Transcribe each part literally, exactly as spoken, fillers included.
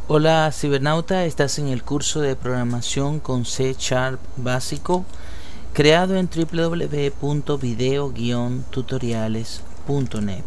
Hola cibernauta, estás en el curso de programación con C Sharp básico creado en w w w punto video guion tutoriales punto net.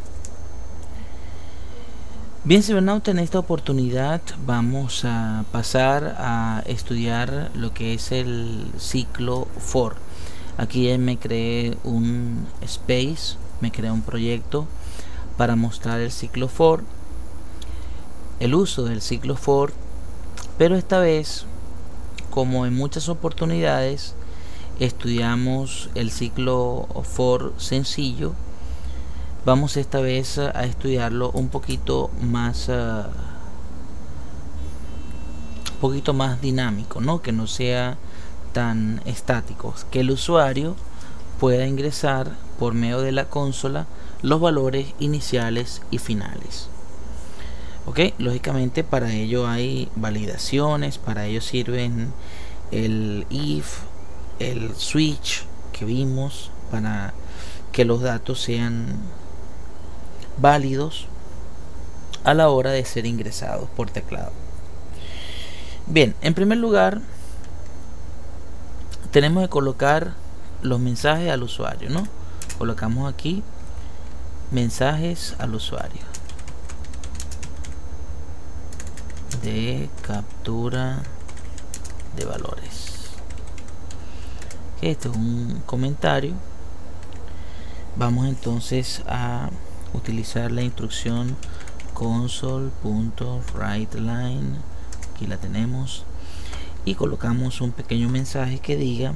Bien cibernauta, en esta oportunidad vamos a pasar a estudiar lo que es el ciclo for. Aquí ya me creé un space, me creé un proyecto para mostrar el ciclo for, el uso del ciclo for, pero esta vez, como en muchas oportunidades, estudiamos el ciclo for sencillo. Vamos esta vez a estudiarlo un poquito más uh, un poquito más dinámico, ¿no? Que no sea tan estático, que el usuario pueda ingresar por medio de la consola los valores iniciales y finales. Ok, lógicamente para ello hay validaciones, para ello sirven el if, el switch que vimos para que los datos sean válidos a la hora de ser ingresados por teclado. Bien, en primer lugar tenemos que colocar los mensajes al usuario, ¿no? Colocamos aquí mensajes al usuario de captura de valores. Este es un comentario. Vamos entonces a utilizar la instrucción console.writeLine. Aquí la tenemos y colocamos un pequeño mensaje que diga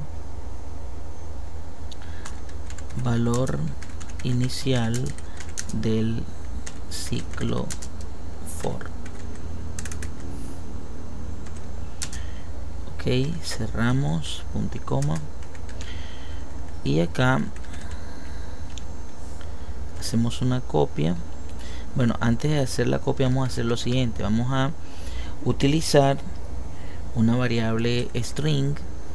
valor inicial del ciclo for. Ok, cerramos, punto y coma, y acá hacemos una copia. Bueno, antes de hacer la copia vamos a hacer lo siguiente. Vamos a utilizar una variable string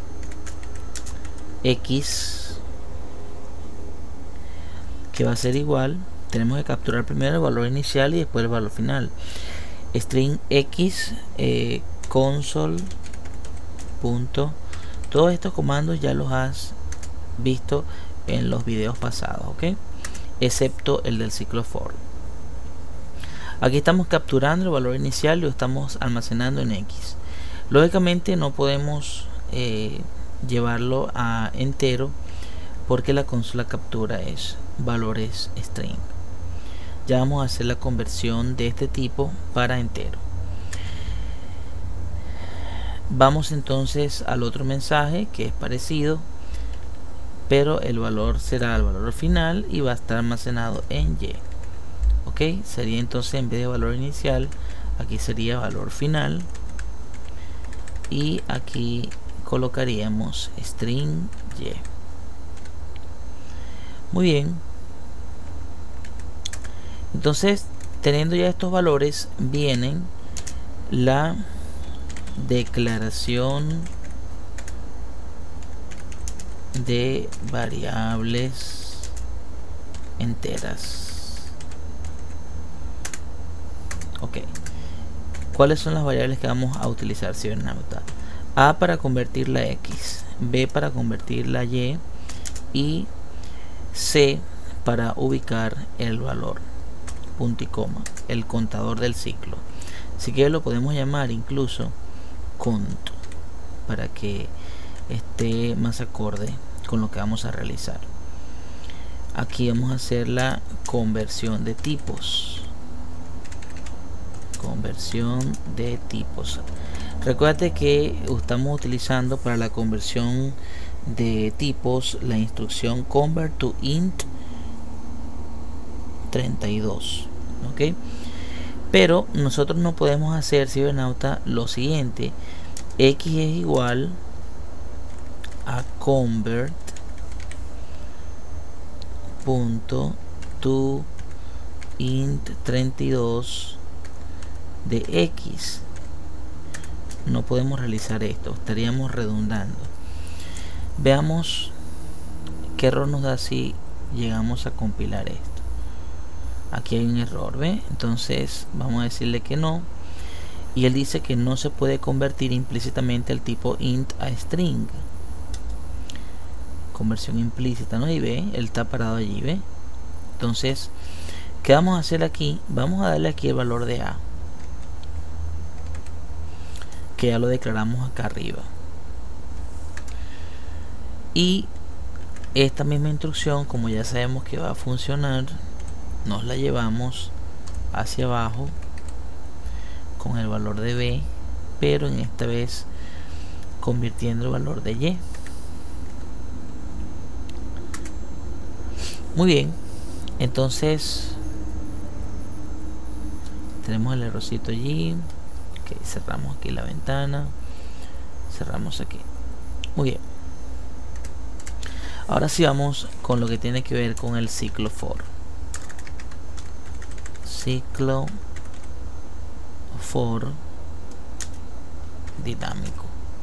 x que va a ser igual. Tenemos que capturar primero el valor inicial y después el valor final. String x eh, console punto. Todos estos comandos ya los has visto en los videos pasados, ¿ok? Excepto el del ciclo for. Aquí estamos capturando el valor inicial y lo estamos almacenando en X. Lógicamente no podemos eh, llevarlo a entero porque la consola captura es valores string. Ya vamos a hacer la conversión de este tipo para entero. Vamos entonces al otro mensaje que es parecido, pero el valor será el valor final y va a estar almacenado en Y. Ok, sería entonces, en vez de valor inicial, aquí sería valor final, y aquí colocaríamos string Y. Muy bien, entonces teniendo ya estos valores vienen la declaración de variables enteras. Ok, ¿cuáles son las variables que vamos a utilizar, cibernauta? A para convertir la X, B para convertir la Y y C para ubicar el valor, punto y coma, el contador del ciclo. Así que lo podemos llamar incluso cont para que esté más acorde con lo que vamos a realizar. Aquí vamos a hacer la conversión de tipos. Conversión de tipos. Recuerda que estamos utilizando para la conversión de tipos la instrucción convert to int treinta y dos. ¿Ok? Pero nosotros no podemos hacer, cibernauta, lo siguiente. X es igual a convert punto to int treinta y dos de X. No podemos realizar esto, estaríamos redundando. Veamos qué error nos da si llegamos a compilar esto. Aquí hay un error, ¿ve? Entonces vamos a decirle que no y él dice que no se puede convertir implícitamente el tipo int a string. Conversión implícita, ¿no? Y ve, él está parado allí, ve. Entonces, ¿qué vamos a hacer aquí? Vamos a darle aquí el valor de a, que ya lo declaramos acá arriba. Y esta misma instrucción, como ya sabemos que va a funcionar, nos la llevamos hacia abajo con el valor de b, pero en esta vez convirtiendo el valor de y. Muy bien, entonces tenemos el errorcito allí. Okay, cerramos aquí la ventana, cerramos aquí. Muy bien, ahora sí vamos con lo que tiene que ver con el ciclo for. Ciclo for dinámico.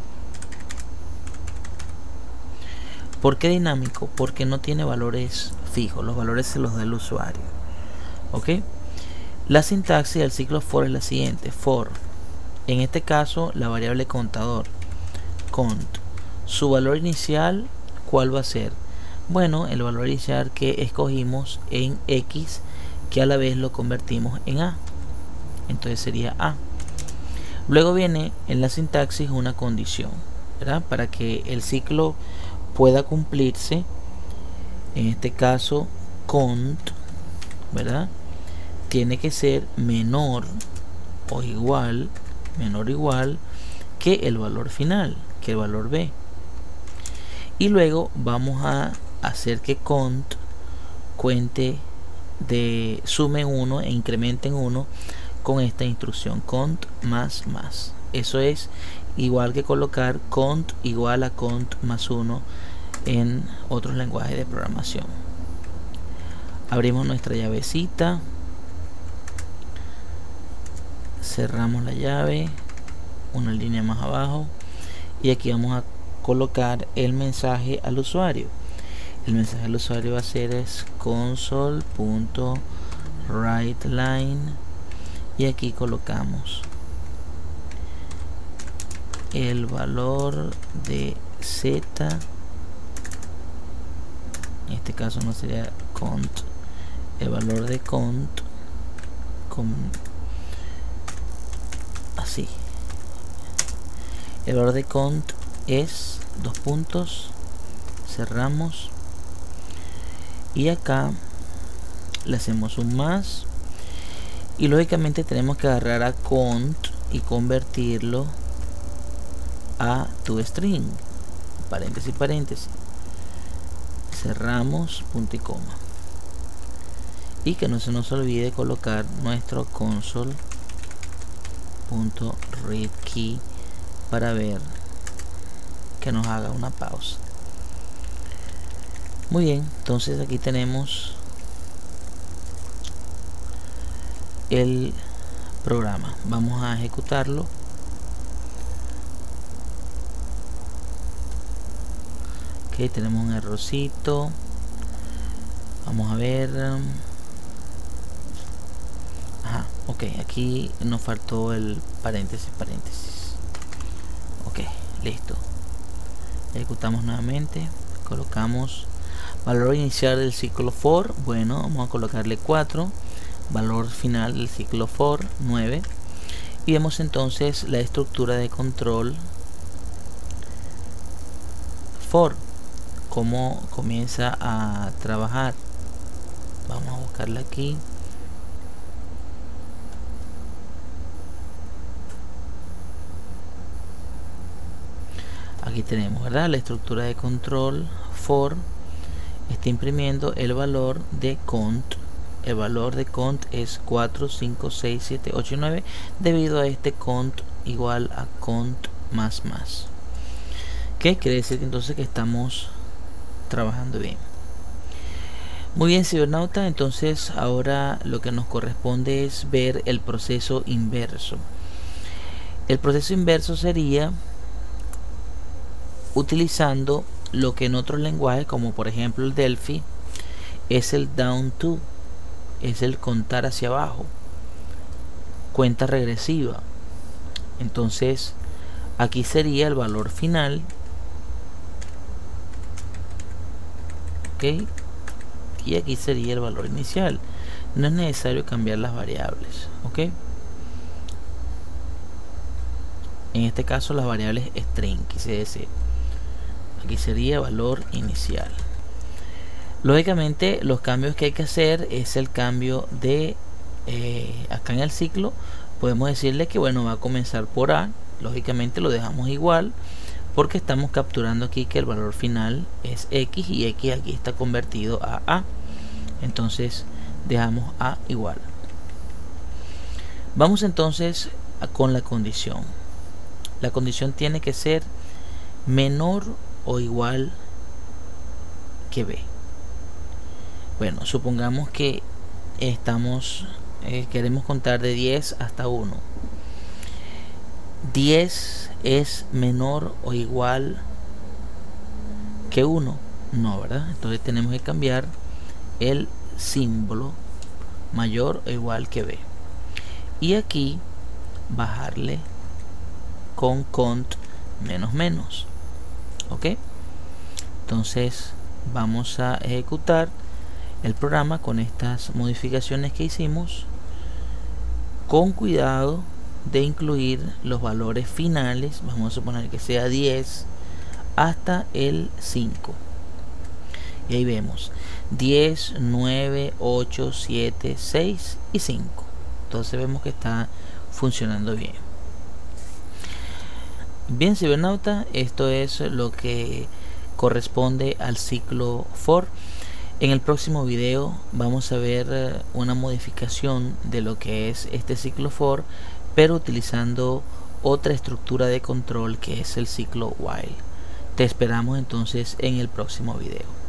¿Por qué dinámico? Porque no tiene valores fijos, los valores se los da el usuario. ¿Ok? La sintaxis del ciclo for es la siguiente: for, en este caso la variable contador, cont, su valor inicial, ¿cuál va a ser? Bueno, el valor inicial que escogimos en X, que a la vez lo convertimos en A, entonces sería A. Luego viene en la sintaxis una condición, ¿verdad? Para que el ciclo pueda cumplirse, en este caso cont, ¿verdad? Tiene que ser menor o igual, menor o igual que el valor final, que el valor b. Y luego vamos a hacer que cont cuente de sume uno e incremente en uno con esta instrucción cont más más. Eso es igual que colocar cont igual a cont más uno en otros lenguajes de programación. Abrimos nuestra llavecita, cerramos la llave, una línea más abajo, y aquí vamos a colocar el mensaje al usuario. El mensaje al usuario va a ser es console.writeLine, y aquí colocamos el valor de z, en este caso no sería cont, el valor de cont con así, el valor de cont es dos puntos, cerramos, y acá le hacemos un más, y lógicamente tenemos que agarrar a cont y convertirlo a toString, paréntesis paréntesis, cerramos, punto y coma, y que no se nos olvide colocar nuestro console.readKey para ver que nos haga una pausa. Muy bien, entonces aquí tenemos el programa. Vamos a ejecutarlo. Ok, tenemos un errorcito. Vamos a ver. Ajá, ok, aquí nos faltó el paréntesis, paréntesis. Ok, listo. Ejecutamos nuevamente. Colocamos valor inicial del ciclo for. Bueno, vamos a colocarle cuatro. Valor final del ciclo for, nueve. Y vemos entonces la estructura de control for, cómo comienza a trabajar. Vamos a buscarla aquí. Aquí tenemos, ¿verdad? La estructura de control for está imprimiendo el valor de cont. El valor de cont es cuatro, cinco, seis, siete, ocho y nueve, debido a este cont igual a cont más más. ¿Qué quiere decir? Que entonces que estamos trabajando bien. Muy bien, cibernauta, entonces ahora lo que nos corresponde es ver el proceso inverso. El proceso inverso sería utilizando lo que en otros lenguajes, como por ejemplo el Delphi, es el down to, es el contar hacia abajo, cuenta regresiva. Entonces aquí sería el valor final, ok, y aquí sería el valor inicial. No es necesario cambiar las variables, ok. En este caso las variables string, quise decir. Aquí sería valor inicial. Lógicamente los cambios que hay que hacer es el cambio de eh, acá en el ciclo podemos decirle que bueno, va a comenzar por A. Lógicamente lo dejamos igual porque estamos capturando aquí que el valor final es X y X aquí está convertido a A. Entonces dejamos A igual. Vamos entonces a, con la condición. La condición tiene que ser menor o igual que B. Bueno, supongamos que estamos eh, queremos contar de diez hasta uno. diez es menor o igual que uno. No, ¿verdad? Entonces tenemos que cambiar el símbolo mayor o igual que B. Y aquí bajarle con cont menos menos. Ok. Entonces vamos a ejecutar el programa con estas modificaciones que hicimos, con cuidado de incluir los valores finales. Vamos a suponer que sea diez hasta el cinco. Y ahí vemos diez, nueve, ocho, siete, seis y cinco. Entonces vemos que está funcionando bien. Bien, cibernauta, esto es lo que corresponde al ciclo for. En el próximo video vamos a ver una modificación de lo que es este ciclo for, pero utilizando otra estructura de control que es el ciclo while. Te esperamos entonces en el próximo video.